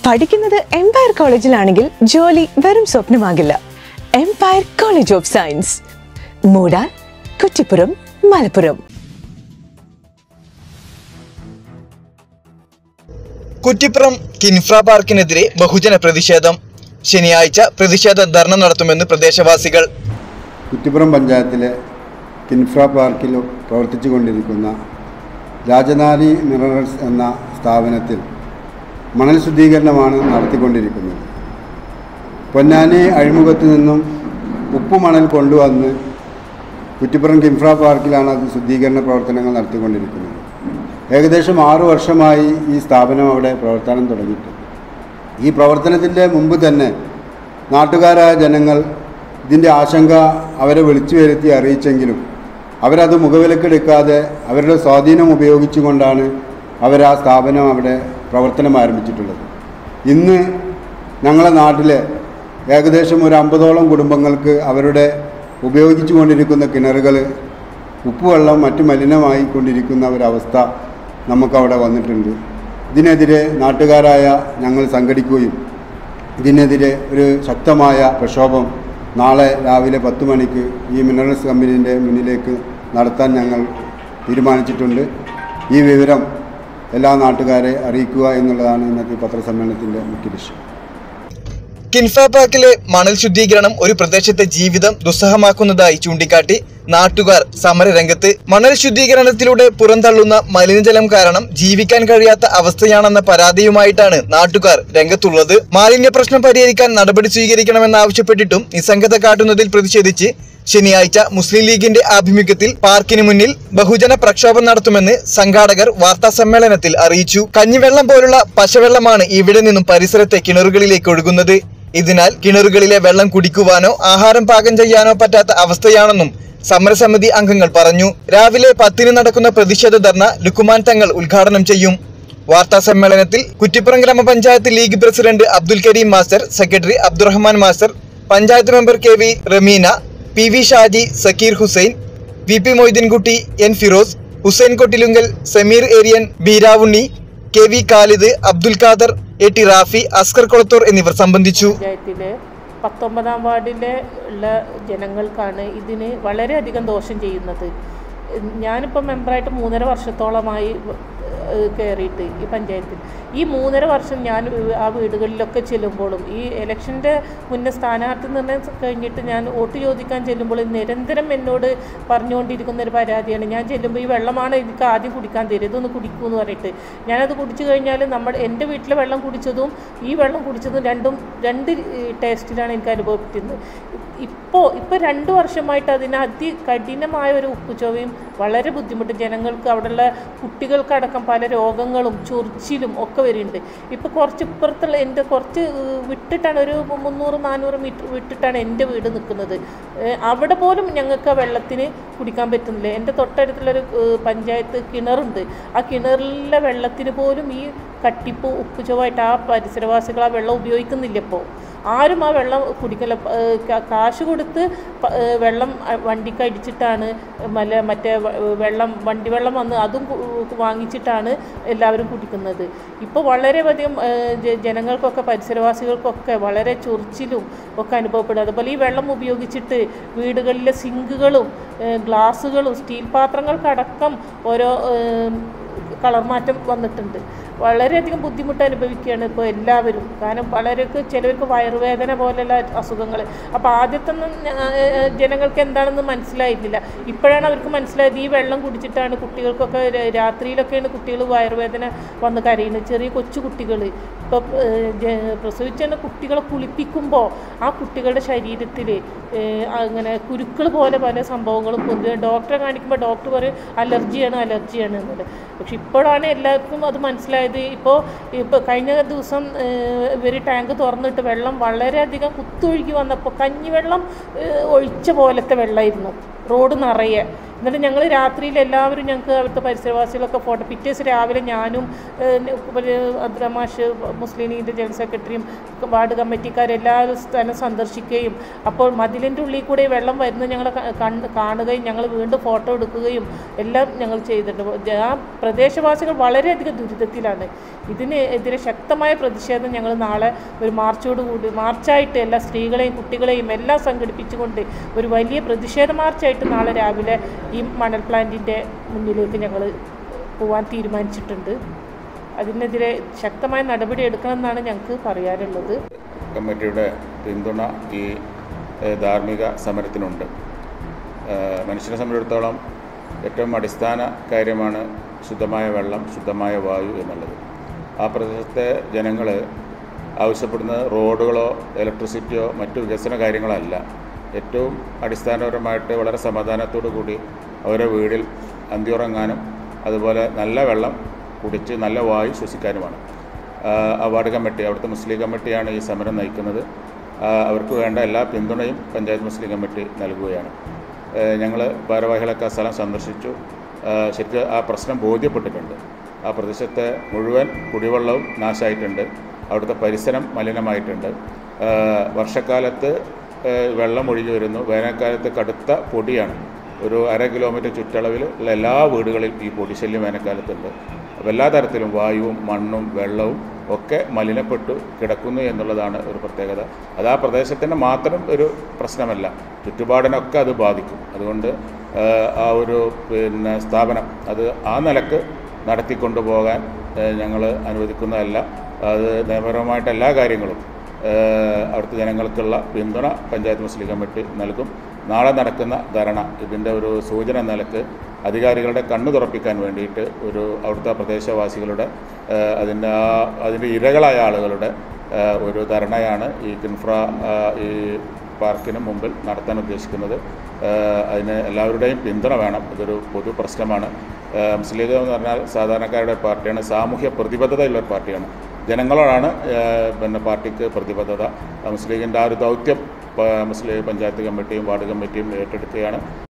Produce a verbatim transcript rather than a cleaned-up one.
പഠിക്കുന്നത് എംപയർ കോളേജിലാണെങ്കിൽ ജോലി വെറും സ്വപ്നമാകില്ല. Empire college of science, Moodal, Kuttippuram, Malappuram. Kuttippuram Kinfra പാർക്കിനെതിരെ ബഹുജന പ്രതിഷേധം. ശനിയാഴ്ച പ്രതിഷേധ ധർണ നടത്തുമെന്ന് പ്രദേശവാസികൾ. കുറ്റിപ്പുറം പഞ്ചായത്തിലെ കിൻഫ്ര പാർക്കിൽ പ്രവർത്തിച്ചു കൊണ്ടിരിക്കുന്ന രാജനാരി മിനറൽസ് എന്ന സ്ഥാപനത്തിൽ മണൽ ശുദ്ധീകരണമാണ് നടത്തിക്കൊണ്ടിരിക്കുന്നത്. പൊന്നാനി അഴിമുഖത്തു നിന്നും ഉപ്പുമണൽ കൊണ്ടുവന്ന് കുറ്റിപ്പുറം കിൻഫ്ര പാർക്കിലാണ് അത് ശുദ്ധീകരണ പ്രവർത്തനങ്ങൾ നടത്തിക്കൊണ്ടിരിക്കുന്നത്. ഏകദേശം ആറു വർഷമായി ഈ സ്ഥാപനം അവിടെ പ്രവർത്തനം തുടങ്ങിയിട്ടുണ്ട്. ഈ പ്രവർത്തനത്തിൻ്റെ മുമ്പ് തന്നെ നാട്ടുകാരായ ജനങ്ങൾ ഇതിൻ്റെ ആശങ്ക അവരെ വിളിച്ചു വരുത്തി അറിയിച്ചെങ്കിലും അവരത് മുഖവിലക്കെടുക്കാതെ അവരുടെ സ്വാധീനം ഉപയോഗിച്ചുകൊണ്ടാണ് അവർ ആ സ്ഥാപനം അവിടെ പ്രവർത്തനം ആരംഭിച്ചിട്ടുള്ളത്. ഇന്ന് ഞങ്ങളുടെ നാട്ടിലെ ഏകദേശം ഒരു അമ്പതോളം കുടുംബങ്ങൾക്ക് അവരുടെ ഉപയോഗിച്ചു കൊണ്ടിരിക്കുന്ന കിണറുകൾ ഉപ്പുവെള്ളം മറ്റു മലിനമായി കൊണ്ടിരിക്കുന്ന ഒരവസ്ഥ നമുക്കവിടെ വന്നിട്ടുണ്ട്. ഇതിനെതിരെ നാട്ടുകാരായ ഞങ്ങൾ സംഘടിക്കുകയും ഇതിനെതിരെ ഒരു ശക്തമായ പ്രക്ഷോഭം നാളെ രാവിലെ പത്ത് മണിക്ക് ഈ മിനറൽസ് കമ്പനീൻ്റെ മുന്നിലേക്ക് നടത്താൻ ഞങ്ങൾ തീരുമാനിച്ചിട്ടുണ്ട്. ഈ വിവരം എല്ലാ നാട്ടുകാരെ അറിയിക്കുക എന്നുള്ളതാണ് ഇന്നത്തെ പത്രസമ്മേളനത്തിൻ്റെ മുഖ്യ ലക്ഷ്യം. കിൻഫ്ര പാർക്കിലെ മണൽ ശുദ്ധീകരണം ഒരു പ്രദേശത്തെ ജീവിതം ദുസ്സഹമാക്കുന്നതായി ചൂണ്ടിക്കാട്ടി നാട്ടുകാർ സമരരംഗത്ത്. മണൽ ശുദ്ധീകരണത്തിലൂടെ പുറന്തള്ളുന്ന മലിനജലം കാരണം ജീവിക്കാൻ കഴിയാത്ത അവസ്ഥയാണെന്ന പരാതിയുമായിട്ടാണ് നാട്ടുകാർ രംഗത്തുള്ളത്. മാലിന്യ പ്രശ്നം പരിഹരിക്കാൻ നടപടി സ്വീകരിക്കണമെന്നാവശ്യപ്പെട്ടിട്ടും നിസ്സംഗത കാട്ടുന്നതിൽ പ്രതിഷേധിച്ച് ശനിയാഴ്ച മുസ്ലിം ലീഗിന്റെ ആഭിമുഖ്യത്തിൽ പാർക്കിന് മുന്നിൽ ബഹുജന പ്രക്ഷോഭം നടത്തുമെന്ന് സംഘാടകർ വാർത്താ സമ്മേളനത്തിൽ അറിയിച്ചു. കഞ്ഞിവെള്ളം പോലുള്ള പശവെള്ളമാണ് ഇവിടെ നിന്നും പരിസരത്തെ കിണറുകളിലേക്ക് ഒഴുകുന്നത്. ഇതിനാൽ കിണറുകളിലെ വെള്ളം കുടിക്കുവാനോ ആഹാരം പാകം ചെയ്യാനോ പറ്റാത്ത അവസ്ഥയാണെന്നും സമരസമിതി അംഗങ്ങൾ പറഞ്ഞു. രാവിലെ പത്തിന് നടക്കുന്ന പ്രതിഷേധ ധർണ ലുക്കുമാൻ തങ്ങൾ ഉദ്ഘാടനം ചെയ്യും. വാർത്താ സമ്മേളനത്തിൽ കുറ്റിപ്പുറം ഗ്രാമപഞ്ചായത്ത് league president Abdul Kareem master, secretary Abdurahman master, panchayat member K V Rameena, P V Shaji, Zakir Hussain, V P Moideenkutty, N Firoz, Hussain Kottilungal, Sameer Eriyan, Beeravunni, K V Khalid, Abdul Khader, A T Rafi, Askar Kolathur എന്നിവർ സംബന്ധിച്ചു. പഞ്ചായത്തിലെ പത്തൊമ്പതാം വാർഡിലെ ഉള്ള ജനങ്ങൾക്കാണ് ഇതിന് വളരെയധികം ദോഷം ചെയ്യുന്നത്. ഞാനിപ്പോൾ മെമ്പറായിട്ട് മൂന്നര വർഷത്തോളമായി കയറിയിട്ട് ഈ പഞ്ചായത്തിൽ. ഈ മൂന്നര വർഷം ഞാൻ ആ വീടുകളിലൊക്കെ ചെല്ലുമ്പോഴും ഈ ഇലക്ഷൻ്റെ മുന്നേ സ്ഥാനാർത്ഥി നിർണ്ണയം കഴിഞ്ഞിട്ട് ഞാൻ വോട്ട് ചോദിക്കാൻ ചെല്ലുമ്പോൾ നിരന്തരം എന്നോട് പറഞ്ഞുകൊണ്ടിരിക്കുന്ന ഒരു പരാതിയാണ്. ഞാൻ ചെല്ലുമ്പോൾ ഈ വെള്ളമാണ് എനിക്ക് ആദ്യം കുടിക്കാൻ തരും, ഇതൊന്ന് കുടിക്കൂ എന്ന് പറഞ്ഞിട്ട് ഞാനത് കുടിച്ചു കഴിഞ്ഞാൽ നമ്മൾ എൻ്റെ വീട്ടിലെ വെള്ളം കുടിച്ചതും ഈ വെള്ളം കുടിച്ചതും രണ്ടും രണ്ട് ടേസ്റ്റിലാണ് എനിക്ക് അനുഭവപ്പെടുന്നത്. ഇപ്പോൾ ഇപ്പോൾ രണ്ട് വർഷമായിട്ട് അതിന് അതികഠിനമായ ഒരു ഉപ്പുചോവയും വളരെ ബുദ്ധിമുട്ട് ജനങ്ങൾക്ക്, അവിടെയുള്ള കുട്ടികൾക്കടക്കം പല രോഗങ്ങളും ചൊറിച്ചിലും ഒക്കെ വരുന്നുണ്ട്. ഇപ്പോൾ കുറച്ച് ഇപ്പുറത്തുള്ള എൻ്റെ കുറച്ച് വിട്ടിട്ടാണ്, ഒരു മുന്നൂറ് നാനൂറ് മീറ്റർ വിട്ടിട്ടാണ് എൻ്റെ വീട് നിൽക്കുന്നത്. അവിടെ പോലും ഞങ്ങൾക്ക് ആ വെള്ളത്തിന് കുടിക്കാൻ പറ്റുന്നില്ല. എൻ്റെ തൊട്ടടുത്തുള്ളൊരു പഞ്ചായത്ത് കിണറുണ്ട്. ആ കിണറിലെ വെള്ളത്തിന് പോലും ഈ കട്ടിപ്പ് ഉപ്പുചോവായിട്ട് ആ പരിസരവാസികൾ ആ വെള്ളം ഉപയോഗിക്കുന്നില്ല. ഇപ്പോൾ ആരും ആ വെള്ളം കുടിക്കില്ല. കാശ് കൊടുത്ത് വെള്ളം വണ്ടിക്ക് അടിച്ചിട്ടാണ് മല മറ്റേ വെള്ളം വണ്ടി വെള്ളം വന്ന് അതും വാങ്ങിച്ചിട്ടാണ് എല്ലാവരും കുടിക്കുന്നത്. ഇപ്പോൾ വളരെയധികം ജനങ്ങൾക്കൊക്കെ പരിസരവാസികൾക്കൊക്കെ വളരെ ചൊറിച്ചിലും ഒക്കെ അനുഭവപ്പെടും. അതുപോലെ ഈ വെള്ളം ഉപയോഗിച്ചിട്ട് വീടുകളിലെ സിങ്കുകളും ഗ്ലാസുകളും സ്റ്റീൽ പാത്രങ്ങൾക്കടക്കം ഓരോ കളർ മാറ്റം വന്നിട്ടുണ്ട്. വളരെയധികം ബുദ്ധിമുട്ട് അനുഭവിക്കുകയാണ് ഇപ്പോൾ എല്ലാവരും. കാരണം പലർക്ക് ചിലവർക്ക് വയറുവേദന പോലെയുള്ള അസുഖങ്ങൾ. അപ്പോൾ ആദ്യത്തൊന്നും ജനങ്ങൾക്ക് എന്താണെന്ന് മനസ്സിലായിരുന്നില്ല. ഇപ്പോഴാണ് അവർക്ക് മനസ്സിലായത് ഈ വെള്ളം കുടിച്ചിട്ടാണ് കുട്ടികൾക്കൊക്കെ രാത്രിയിലൊക്കെയാണ് കുട്ടികൾ വയറുവേദന വന്ന് കരയുന്നത്. ചെറിയ കൊച്ചു കുട്ടികൾ ഇപ്പോൾ പ്രസവിച്ച കുട്ടികളെ കുളിപ്പിക്കുമ്പോൾ ആ കുട്ടികളുടെ ശരീരത്തിൽ അങ്ങനെ കുരുക്കൾ പോലെ പല സംഭവങ്ങളും പൊന്തുക. ഡോക്ടറെ കാണിക്കുമ്പോൾ ഡോക്ടർ പറയും അലർജിയാണ് അലർജിയാണ് എന്നത്. പക്ഷെ ഇപ്പോഴാണ് എല്ലാവർക്കും അത് മനസ്സിലായത്. ഇപ്പോൾ ഇപ്പോൾ കഴിഞ്ഞ ദിവസം ഇവർ ടാങ്ക് തുറന്നിട്ട് വെള്ളം വളരെയധികം കുത്തൊഴുകി വന്നപ്പോൾ കഞ്ഞിവെള്ളം ഒഴിച്ച പോലത്തെ വെള്ളമായിരുന്നു റോഡ് നിറയെ. എന്നിട്ട് ഞങ്ങൾ രാത്രിയിൽ എല്ലാവരും ഞങ്ങൾക്ക് അവിടുത്തെ പരിസരവാസികളൊക്കെ ഫോട്ടോ, പിറ്റേ ദിവസം രാവിലെ ഞാനും അബ്ദുറമാഷ് മുസ്ലിം ലീഗിൻ്റെ ജനറൽ സെക്രട്ടറിയും വാർഡ് കമ്മിറ്റിക്കാരെല്ലാവരും സ്ഥലം സന്ദർശിക്കുകയും അപ്പോൾ മതിലിൻ്റെ ഉള്ളിൽ കൂടെ വെള്ളം വരുന്നത് ഞങ്ങൾ കാണുകയും ഞങ്ങൾ വീണ്ടും ഫോട്ടോ എടുക്കുകയും എല്ലാം ഞങ്ങൾ ചെയ്തിട്ടുണ്ട്. ആ പ്രദേശവാസികൾ വളരെയധികം ദുരിതത്തിലാണ്. ഇതിനെതിരെ ശക്തമായ പ്രതിഷേധം ഞങ്ങൾ നാളെ ഒരു മാർച്ചോടുകൂടി മാർച്ചായിട്ട് എല്ലാ സ്ത്രീകളെയും കുട്ടികളെയും എല്ലാം സംഘടിപ്പിച്ചുകൊണ്ട് ഒരു വലിയ പ്രതിഷേധ മാർച്ചായിട്ട് നാളെ രാവിലെ ഈ മണൽ പ്ലാന്റിൻ്റെ മുന്നിലേക്ക് ഞങ്ങൾ പോകാൻ തീരുമാനിച്ചിട്ടുണ്ട്. അതിനെതിരെ ശക്തമായ നടപടി എടുക്കണമെന്നാണ് ഞങ്ങൾക്ക് പറയാനുള്ളത്. കമ്മിറ്റിയുടെ പിന്തുണ ഈ ധാർമ്മിക സമരത്തിനുണ്ട്. മനുഷ്യനെ സംബന്ധിച്ചിടത്തോളം ഏറ്റവും അടിസ്ഥാന കാര്യമാണ് ശുദ്ധമായ വെള്ളം, ശുദ്ധമായ വായു എന്നുള്ളത്. ആ പ്രദേശത്തെ ജനങ്ങൾ ആവശ്യപ്പെടുന്നത് റോഡുകളോ ഇലക്ട്രിസിറ്റിയോ മറ്റു വികസന കാര്യങ്ങളോ അല്ല. ഏറ്റവും അടിസ്ഥാനപരമായിട്ട് വളരെ സമാധാനത്തോടു കൂടി അവരുടെ വീടിൽ അന്തിയുറങ്ങാനും അതുപോലെ നല്ല വെള്ളം കുടിച്ച് നല്ല വായു ശ്വസിക്കാനുമാണ്. വാർഡ് കമ്മിറ്റി, അവിടുത്തെ മുസ്ലിം കമ്മിറ്റിയാണ് ഈ സമരം നയിക്കുന്നത്. അവർക്ക് വേണ്ട എല്ലാ പിന്തുണയും പഞ്ചായത്ത് മുസ്ലിം കമ്മിറ്റി നൽകുകയാണ്. ഞങ്ങൾ ഭാരവാഹികളൊക്കെ ആ സ്ഥലം സന്ദർശിച്ചു. ശരിക്കും ആ പ്രശ്നം ബോധ്യപ്പെട്ടിട്ടുണ്ട്. ആ പ്രദേശത്തെ മുഴുവൻ കുടിവെള്ളവും നാശമായിട്ടുണ്ട്. അവിടുത്തെ പരിസരം മലിനമായിട്ടുണ്ട്. വർഷക്കാലത്ത് വെള്ളം ഒഴിഞ്ഞു വരുന്നു, വേനൽക്കാലത്ത് കടുത്ത പൊടിയാണ്. ഒരു അര കിലോമീറ്റർ ചുറ്റളവിൽ ഉള്ള എല്ലാ വീടുകളിലും ഈ പൊടിശല്യം വേനൽക്കാലത്തുണ്ട്. അപ്പോൾ എല്ലാ തരത്തിലും വായുവും മണ്ണും വെള്ളവും ഒക്കെ മലിനപ്പെട്ടു കിടക്കുന്നു എന്നുള്ളതാണ് ഒരു പ്രത്യേകത. അത് ആ പ്രദേശത്തിൻ്റെ മാത്രം ഒരു പ്രശ്നമല്ല, ചുറ്റുപാടിനൊക്കെ അത് ബാധിക്കും. അതുകൊണ്ട് ആ ഒരു പിന്നെ സ്ഥാപനം അത് ആ നിലക്ക് നടത്തിക്കൊണ്ടു പോകാൻ ഞങ്ങൾ അനുവദിക്കുന്നതല്ല. അത് നിയമപരമായിട്ട് എല്ലാ കാര്യങ്ങളും അവിടുത്തെ ജനങ്ങൾക്കുള്ള പിന്തുണ പഞ്ചായത്ത് മുസ്ലിം കമ്മിറ്റി നൽകും. നാളെ നടക്കുന്ന ധർണ ഇതിൻ്റെ ഒരു സൂചന നിലക്ക് അധികാരികളുടെ കണ്ണു തുറപ്പിക്കാൻ വേണ്ടിയിട്ട് ഒരു അവിടുത്തെ പ്രദേശവാസികളുടെ അതിൻ്റെ ആ അതിൻ്റെ ഇരകളായ ആളുകളുടെ ഒരു ധർണയാണ് ഈ കിൻഫ്ര ഈ പാർക്കിന് മുമ്പിൽ നടത്താൻ ഉദ്ദേശിക്കുന്നത്. അതിന് എല്ലാവരുടെയും പിന്തുണ വേണം. ഇതൊരു പൊതു പ്രശ്നമാണ്. മുസ്ലിം ലീഗ് എന്ന് പറഞ്ഞാൽ സാധാരണക്കാരുടെ പാർട്ടിയാണ്, സാമൂഹ്യ പ്രതിബദ്ധതയുള്ള ഒരു പാർട്ടിയാണ്. ജനങ്ങളോടാണ് പിന്നെ പാർട്ടിക്ക് പ്രതിബദ്ധത. മുസ്ലിം ലീഗിൻ്റെ ആ ഒരു ദൗത്യം മുസ്ലിം പഞ്ചായത്ത് കമ്മിറ്റിയും വാർഡ് കമ്മിറ്റിയും ഏറ്റെടുക്കുകയാണ്.